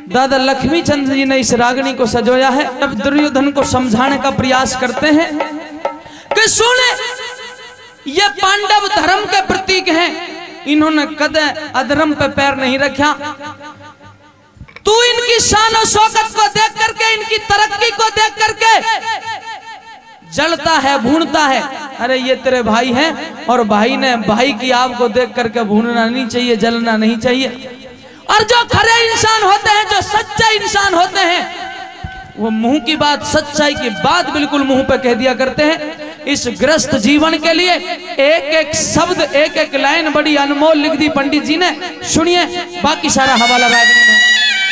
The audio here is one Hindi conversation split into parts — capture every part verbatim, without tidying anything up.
दादा लक्ष्मी चंद्र जी ने इस रागनी को सजोया है। तब दुर्योधन को समझाने का प्रयास करते हैं कि सुने, ये पांडव धर्म के प्रतीक हैं, इन्होंने कदे अधर्म पे पैर नहीं रखा। तू इनकी शान और शौकत को देख करके, इनकी तरक्की को देख करके जलता है, भूनता है। अरे ये तेरे भाई हैं, और भाई ने भाई की आग को देख करके भूनना नहीं चाहिए, जलना नहीं चाहिए। और जो खरे इंसान होते हैं, जो सच्चे इंसान होते हैं, वो मुंह की बात, सच्चाई की बात बिल्कुल मुंह पे कह दिया करते हैं। इस ग्रस्त जीवन के लिए एक एक शब्द, एक एक लाइन बड़ी अनमोल लिख दी पंडित जी ने। सुनिए, बाकी सारा हवाला रागनी में।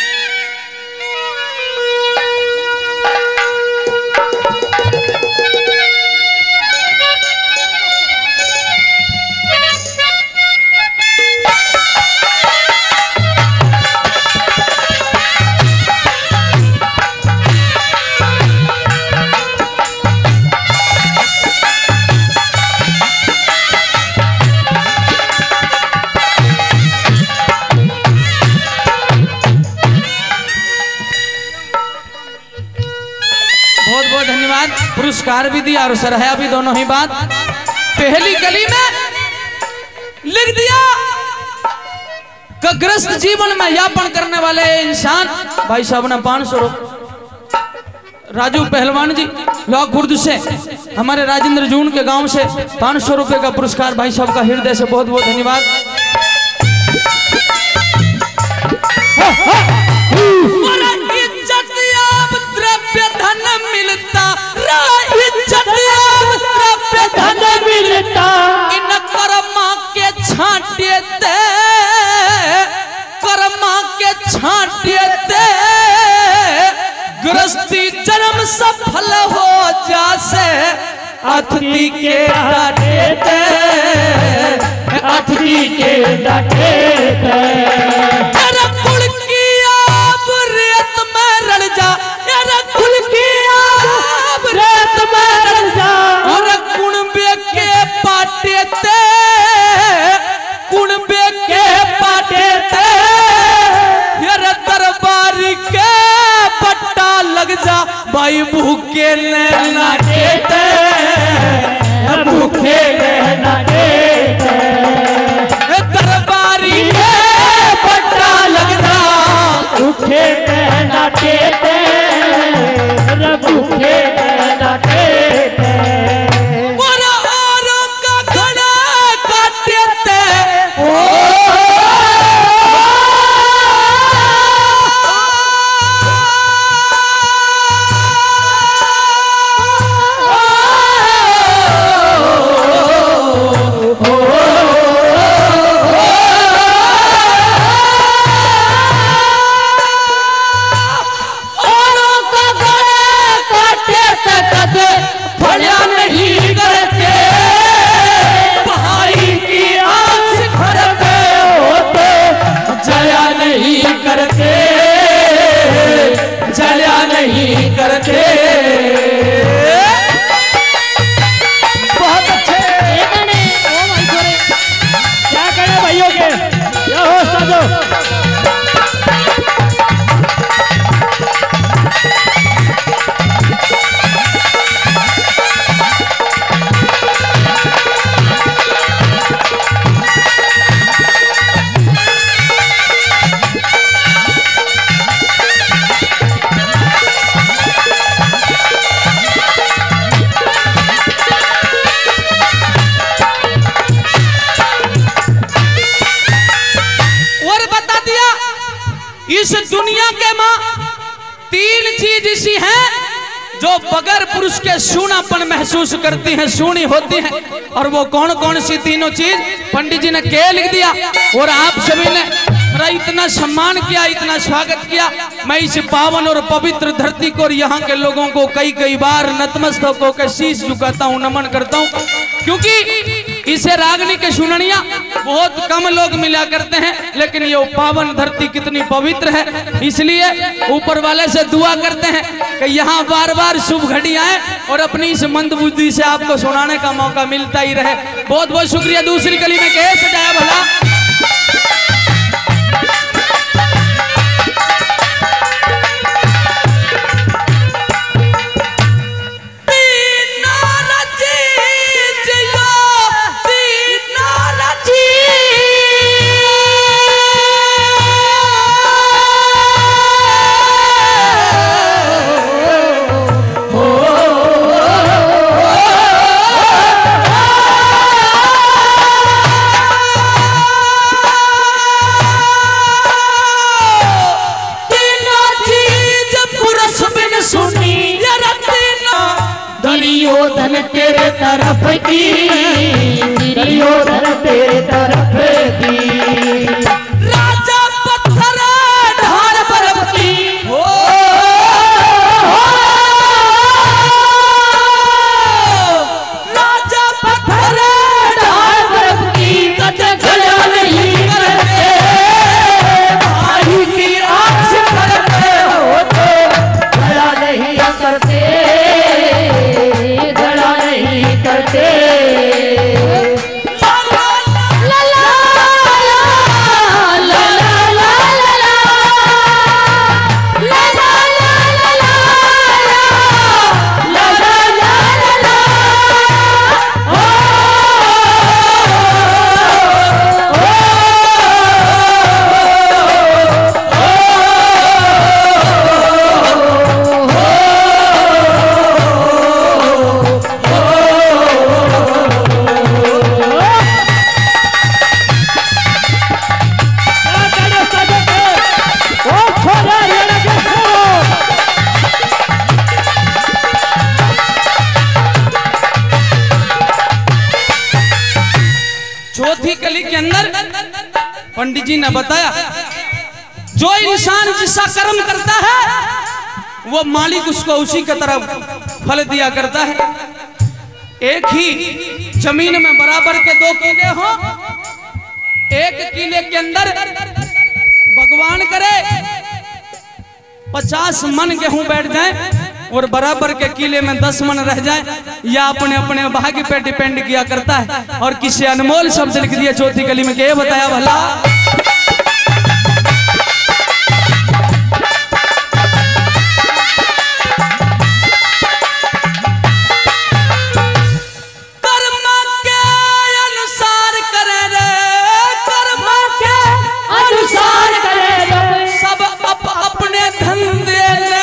पुरस्कार भी दिया और सराहा भी, दोनों ही बात। पहली कली में लिख दिया कि ग्रस्त जीवन में यापन करने वाले इंसान, भाई साहब ने पांच सौ राजू पहलवान जी लौखुर्द से, हमारे राजेंद्र जून के गांव से पांच सौ रुपए का पुरस्कार, भाई साहब का हृदय से बहुत बहुत धन्यवाद। द्रव्य धन मिलता, द्रव्य धन मिलता, इन कर्मा के छांटे ते, कर्मा के छांटे ते, गृहस्थी जन्म सफल हो जासे, अतिथि के डांटे ते, अतिथि के डांटे ते। तेरा कुल की आब रेत में रल जा, तेरा कुल की आब रेत में रल जा, और कुणबे के पाटे ते, कुणबे के पाटे ते, तेरा दरबारी के पट्टा लग जा, भाई भूखे लेना देते, भूखे लेना देते, दरबारी के पट्टा लग जा, भूखे लेना देते, भूखे लेना देते, और औरों का घड़ा काटते, करते। बहुत अच्छे, क्या करें भाइयों के, क्या हो साजो। इस दुनिया के माँ तीन चीज ऐसी हैं जो बगैर पुरुष के सूनापन महसूस करती हैं, सूनी होती हैं। और वो कौन कौन सी तीनों चीज पंडित जी ने क्या लिख दिया, और आप सभी ने मेरा इतना सम्मान किया, इतना स्वागत किया। मैं इस पावन और पवित्र धरती को और यहाँ के लोगों को कई कई बार नतमस्तक होकर शीश झुकाता हूँ, नमन करता हूँ, क्योंकि इसे रागनी के सुननिया बहुत कम लोग मिला करते हैं, लेकिन ये पावन धरती कितनी पवित्र है। इसलिए ऊपर वाले से दुआ करते हैं कि यहाँ बार बार शुभ घड़ी आए और अपनी इस मंदबुद्धि से आपको सुनाने का मौका मिलता ही रहे। बहुत बहुत शुक्रिया। दूसरी गली में कैसे सजाया भला। दुर्योधन तेरे तरफ की, दुर्योधन तेरे तरफ की। राजा पत्थर ढाल बर्फ की हो, राजा पत्थर ढाल बर्फ की, गला नहीं करते भाई की आँख करते हो तो, गला नहीं करते, गला नहीं करते। चौथी कली के अंदर पंडित जी ने बताया, जो इंसान जिसका कर्म करता है वो मालिक उसको उसी की तरफ फल दिया करता है। एक ही जमीन में बराबर के दो किले हो, एक किले के अंदर भगवान करे पचास मन गेहूं बैठ जाए और बराबर के किले में दस मन रह जाए, या अपने अपने भाग्य पे डिपेंड किया करता है। और किसी अनमोल शब्द लिख दिया चौथी कली में, क्या बताया भला? कर्म के अनुसार करे रे, कर्म के अनुसार करे रे, सब अप अपने धंधे ले,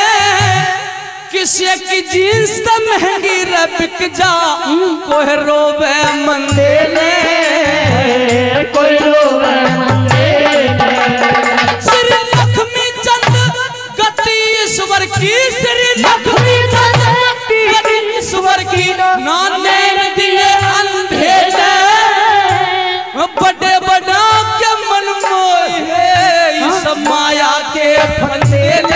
किसी की जींस तो महंगी रे बिक जा, कोई रोवे मंदे ले, कोई रोवे मंदे ले। श्री लक्ष्मी चंद गति ईश्वर की, श्री लक्ष्मी चंद गति ईश्वर की, नाने दिए अंधे ले, बड़े बड़ा के मन मोह है, इस माया के फंदे ले।